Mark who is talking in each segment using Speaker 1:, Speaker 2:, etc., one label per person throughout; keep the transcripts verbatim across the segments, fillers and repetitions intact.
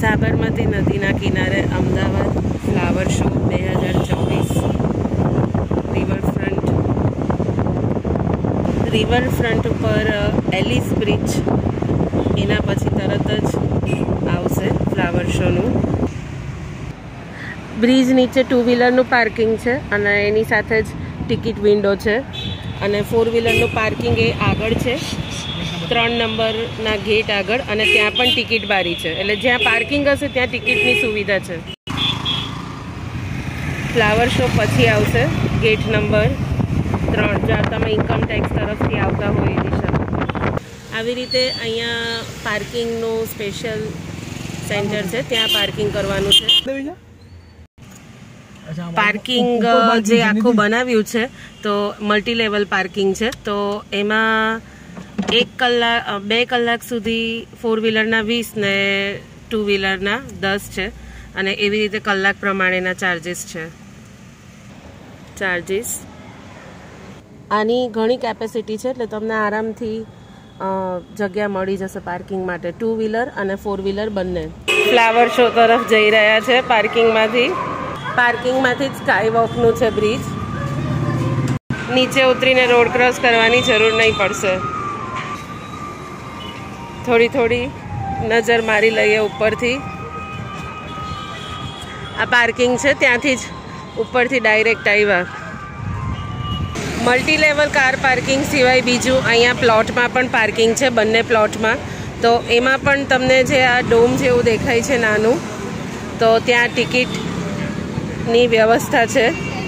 Speaker 1: સાબરમતી નદીના કિનારે Ahmedabad flower show બે હજાર ચોવીસ રિવરફ્રન્ટ રિવરફ્રન્ટ ઉપર એલિસ બ્રિજ એના પછી તરત જ આવશે ફ્લાવર શોનું. બ્રિજ નીચે ટુ વ્હીલરનું પાર્કિંગ છે અને એની સાથે જ ટિકિટ વિન્ડો છે અને ફોર વ્હીલરનું પાર્કિંગ એ આગળ છે ત્રણ નંબરના ગેટ આગળ અને ત્યાં પણ ટિકિટ બારી છે એટલે જ્યાં પાર્કિંગ હશે ત્યાં ટિકિટની સુવિધા છે. ફ્લાવર શો પછી આવશે ગેટ નંબર ત્રણ જ્યાં તમે ઇન્કમ ટેક્સ તરફથી આવતા હોય એ દિશા. આવી રીતે અહીંયા પાર્કિંગનું સ્પેશિયલ સેન્ટર છે ત્યાં પાર્કિંગ કરવાનું છે. પાર્કિંગ જે આખું બનાવ્યું છે તો મલ્ટી લેવલ પાર્કિંગ છે તો એમાં એક કલાક બે કલાક સુધી ફોર વ્હીલરના વીસ ને ટુ વ્હીલરના દસ છે અને એવી રીતે કલાક પ્રમાણેના ચાર્જીસ છે. ચાર્જીસ આની ઘણી કેપેસિટી છે એટલે તમને આરામથી જગ્યા મળી જશે પાર્કિંગ માટે ટુ વ્હીલર અને ફોર વ્હીલર બંને. ફ્લાવર શો તરફ જઈ રહ્યા છે પાર્કિંગમાંથી. પાર્કિંગમાંથી જ સ્કાય વોકનું છે બ્રિજ. નીચે ઉતરીને રોડ ક્રોસ કરવાની જરૂર નહીં પડશે. થોડી થોડી નજર મારી લઈએ ઉપરથી. આ પાર્કિંગ છે ત્યાંથી જ ઉપરથી ડાયરેક્ટ આવ્યા. મલ્ટી લેવલ કાર પાર્કિંગ સિવાય બીજું અહીંયા પ્લોટમાં પણ પાર્કિંગ છે બંને પ્લોટમાં. તો એમાં પણ તમને જે આ ડોમ જેવું દેખાય છે નાનું તો ત્યાં ટિકિટની વ્યવસ્થા છે.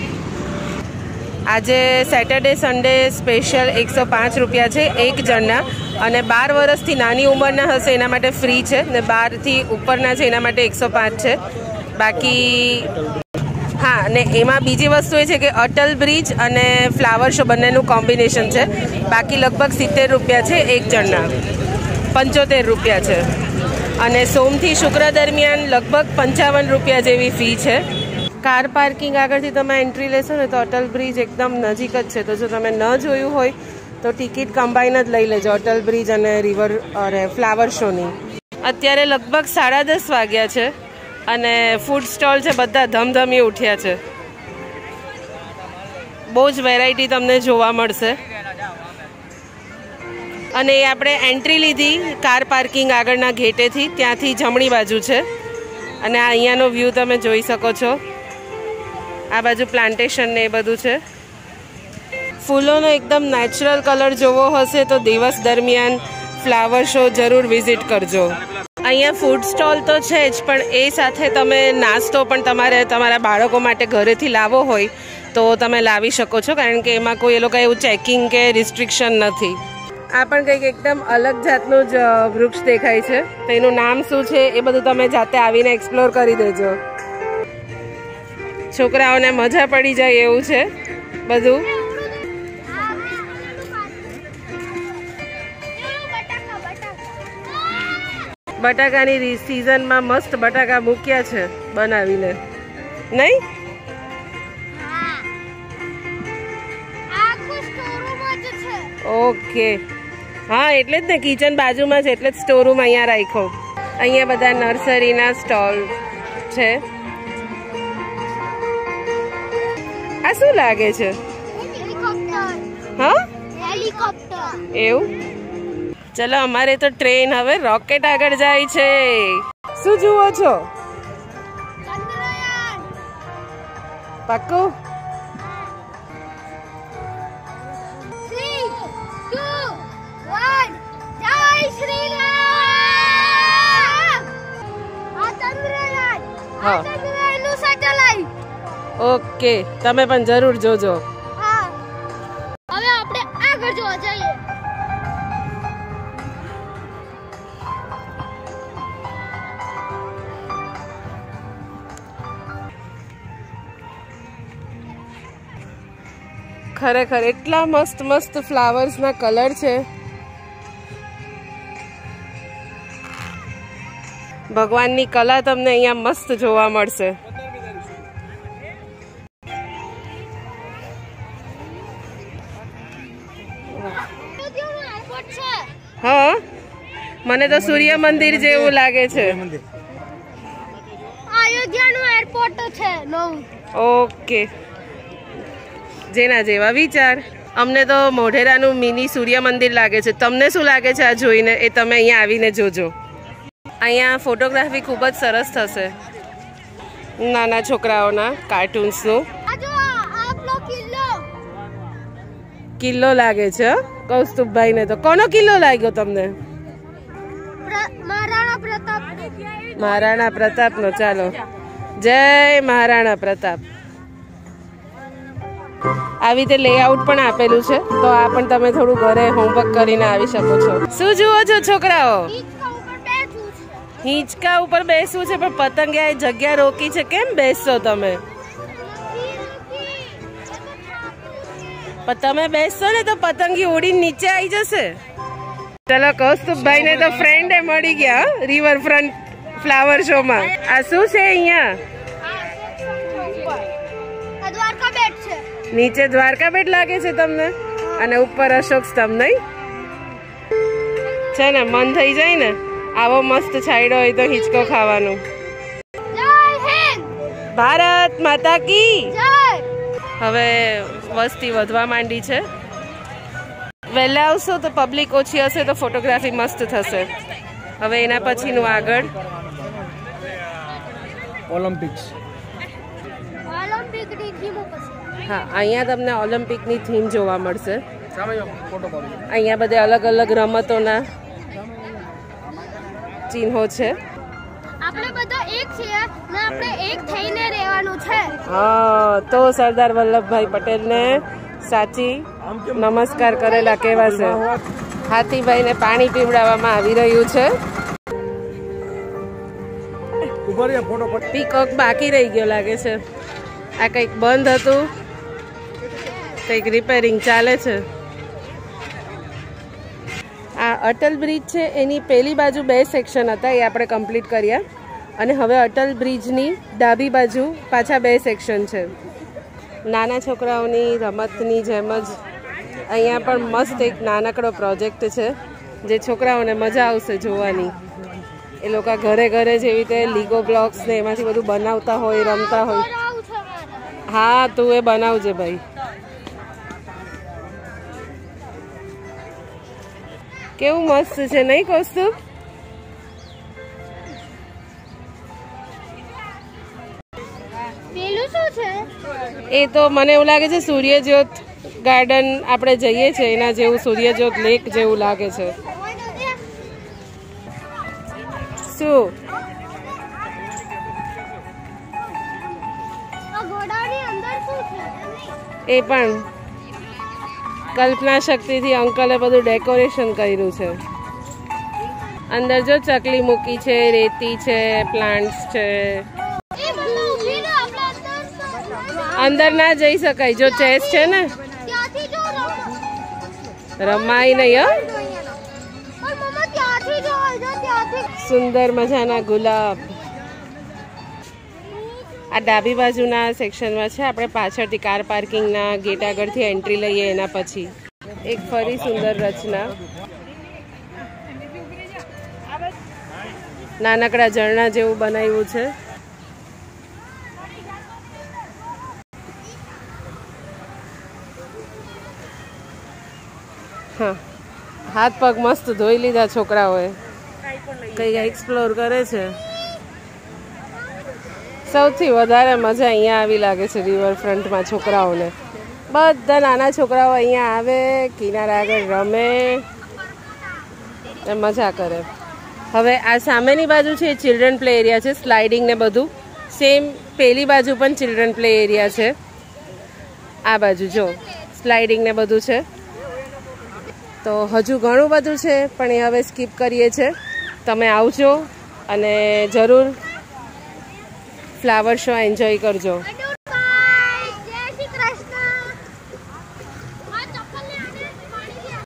Speaker 1: આજે સેટરડે સન્ડે સ્પેશિયલ એકસો પાંચ રૂપિયા છે એક જણના અને બાર વર્ષથી નાની ઉંમરના હશે એના માટે ફ્રી છે ને બારથી ઉપરના છે એના માટે એકસો પાંચ છે. બાકી હા ને એમાં બીજી વસ્તુ એ છે કે અટલ બ્રિજ અને ફ્લાવર શો બંનેનું કોમ્બિનેશન છે. બાકી લગભગ સિત્તેર રૂપિયા છે એક જણના, પંચોતેર રૂપિયા છે અને સોમથી શુક્ર દરમિયાન લગભગ પંચાવન રૂપિયા જેવી ફી છે. કાર પાર્કિંગ આગળથી તમે એન્ટ્રી લેશો ને તો અટલ બ્રિજ એકદમ નજીક જ છે. તો જો તમે ન જોયું હોય તો ટિકિટ કમ્બાઈન જ લઈ લેજો અટલ બ્રિજ અને રિવર અને ફ્લાવર શોની. અત્યારે લગભગ સાડા દસ વાગ્યા છે અને ફૂડ સ્ટોલ છે બધા ધમધમી ઉઠ્યા છે. બહુ જ વેરાયટી તમને જોવા મળશે. અને એ આપણે એન્ટ્રી લીધી કાર પાર્કિંગ આગળના ગેટેથી, ત્યાંથી જમણી બાજુ છે અને આ અહીંયાનો વ્યૂ તમે જોઈ શકો છો. આ બાજુ પ્લાન્ટેશન ને એ બધું છે. ફૂલોનો એકદમ નેચરલ કલર જોવો હશે તો દિવસ દરમિયાન ફ્લાવર શો જરૂર વિઝિટ કરજો. અહીંયા ફૂડ સ્ટોલ તો છે જ પણ એ સાથે તમે નાસ્તો પણ તમારે તમારા બાળકો માટે ઘરેથી લાવવો હોય તો તમે લાવી શકો છો કારણ કે એમાં કોઈ એ લોકો એવું ચેકિંગ કે રિસ્ટ્રિક્શન નથી. આ પણ કંઈક એકદમ અલગ જાતનું જ વૃક્ષ દેખાય છે તો એનું નામ શું છે એ બધું તમે જાતે આવીને એક્સપ્લોર કરી દેજો. છોકરાઓને મજા પડી જાય એવું છે બધું. બટાકાની સિઝનમાં મસ્ત બટાકા મૂક્યા છે બનાવીને, નહીં? ઓકે હા એટલે જ ને કિચન બાજુમાં છે એટલે જ સ્ટોર રૂમ અહીંયા રાખ્યો. અહીંયા બધા નર્સરીના સ્ટોલ છે. આ શું લાગે છે? હા એવું. ચલો અમારે તો ટ્રેન હવે રોકેટ આગળ જાય છે. શું જુઓ છો? પાક્કું? ઓકે તમે પણ જરૂર જોજો.
Speaker 2: હવે આપણે આગળ જોવા જઈએ.
Speaker 1: ખરેખર એટલા મસ્ત મસ્ત ફ્લાવર્સના કલર છે. ભગવાનની કલા તમને અહીંયા મસ્ત જોવા મળશે. હા મને તો સૂર્ય મંદિર જેવું લાગે છે.
Speaker 2: અયોધ્યાનું એરપોર્ટ છે નવું.
Speaker 1: ઓકે, જેના જેવા વિચાર. અમને તો મોઢેરાનું મિની સૂર્ય મંદિર લાગે છે. તમને શું લાગે છે આ જોઈને? એ તમે અહીંયા આવીને જોજો. અહીંયા ફોટોગ્રાફી ખૂબ જ સરસ થશે, નાના છોકરાઓના કાર્ટૂન્સનું. કિલ્લો લાગે છે કૌસ્તુભભાઈને. તો કોનો કિલ્લો લાગ્યો તમને?
Speaker 2: મહારાણા પ્રતાપ.
Speaker 1: મહારાણા પ્રતાપનો. ચાલો, જય મહારાણા પ્રતાપ. આવી રીતે લેઆઉટ પણ આપેલું છે, તો આ પણ તમે થોડું ઘરે હોમવર્ક કરીને આવી શકો છો. શું જુઓ છો છોકરાઓ? હિંચકા ઉપર બેસવું છે, પણ પતંગિયાએ જગ્યા રોકી છે. કેમ બેસશો તમે? પણ તમે બેસશો ને તો પતંગી ઉડીને નીચે આવી જશે. ચલો, કૌસ્તુભભાઈ ને તો ફ્રેન્ડ મળી ગયા રિવર ફ્રન્ટ ફ્લાવર શો માં. આ શું છે અહીંયા? નીચે દ્વારકા બેટ લાગે છે તમને, અને ઉપર અશોક સ્તંભ. નહીં છે ને? મન થઈ જાય ને આવો મસ્ત છાંયડો હોય તો હિંચકો ખાવાનું. ભારત માતા કી. હવે વસ્તી વધવા માંડી છે. વહેલા આવશો તો પબ્લિક ઓછી હશે તો ફોટોગ્રાફી મસ્ત થશે. હવે એના પછીનું આગળ
Speaker 3: ઓલિમ્પિક્સ.
Speaker 1: હા, અહીંયા તમને ઓલિમ્પિકની થીમ જોવા મળશે. અહીંયા બધે અલગ અલગ રમતોના ચિહ્નો છે.
Speaker 2: આપણે બધા એક છીએ ને આપણે એક થઈને રહેવાનું છે.
Speaker 1: હા, તો સરદાર વલ્લભભાઈ પટેલને સાચી નમસ્કાર કરેલા કહેવાશે. હાથીભાઈને પાણી પીવડાવવામાં આવી રહ્યું છે. પીકોક બાકી રહી ગયો લાગે છે. આ કંઈક બંધ હતું, કંઈક રિપેરિંગ ચાલે છે. આ અટલ બ્રિજ છે, એની પેલી બાજુ બે સેક્શન હતા, એ આપણે કમ્પ્લીટ કર્યા. અને હવે અટલ બ્રિજની ડાબી બાજુ પાછા બે સેક્શન છે. નાના છોકરાઓની રમતની જેમ જ અહીંયા પણ મસ્ત એક નાનકડો પ્રોજેક્ટ છે, જે છોકરાઓને મજા આવશે જોવાની. એ લોકો ઘરે ઘરે જેવી રીતે લીગો બ્લોક્સ ને એમાંથી બધું બનાવતા હોય, રમતા હોય. હા, તું એ બનાવજે ભાઈ. કેવું મસ્ત છે નહીં કૌસ્તુભ?
Speaker 2: પેલું શું છે?
Speaker 1: એ તો મને એવું લાગે છે સૂર્યજ્યોત ગાર્ડન આપણે જઈએ છીએ એના જેવું, સૂર્યજ્યોત લેક જેવું લાગે છે. શું એ પણ કલ્પના શક્તિથી અંકલે બધું ડેકોરેશન કર્યું છે. અંદર જો ચકલી મૂકી છે, રેતી છે, પ્લાન્ટ્સ છે. અંદર ના જઈ શકાય, જો ચેસ છે ને રમાય નહીં. સુંદર મજાના ગુલાબ આ ડાબી બાજુના સેક્શનમાં છે. આપણે પાછળથી કાર પાર્કિંગના ગેટ આગળથી એન્ટ્રી લઈએ એના પછી એક ફરી સુંદર રચના, નાનકડા ઝરણા જેવું બનાવ્યું છે. હા, હાથ પગ મસ્ત ધોઈ લીધા છોકરાઓએ, કઈ એક્સપ્લોર કરે છે. સૌથી વધારે મજા અહીંયા આવી લાગે છે રિવરફ્રન્ટમાં છોકરાઓને. બધા નાના છોકરાઓ અહીંયા આવે, કિનારા આગળ રમે, મજા કરે. હવે આ સામેની બાજુ છે એ ચિલ્ડ્રન પ્લે એરિયા છે, સ્લાઇડિંગ ને બધું. સેમ પેલી બાજુ પણ ચિલ્ડ્રન પ્લે એરિયા છે. આ બાજુ જો સ્લાઇડિંગ ને બધું છે. તો હજુ ઘણું બધું છે, પણ એ હવે સ્કીપ કરીએ છીએ. તમે આવજો અને જરૂર ફ્લાવર શો એન્જોય કરજો.